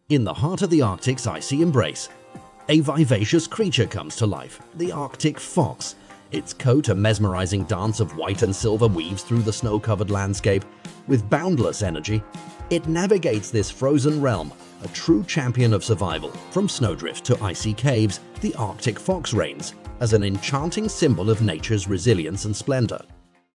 In the heart of the Arctic's icy embrace, a vivacious creature comes to life, the Arctic fox. Its coat, a mesmerizing dance of white and silver, weaves through the snow-covered landscape. With boundless energy, it navigates this frozen realm, a true champion of survival. From snowdrifts to icy caves, the Arctic fox reigns as an enchanting symbol of nature's resilience and splendor.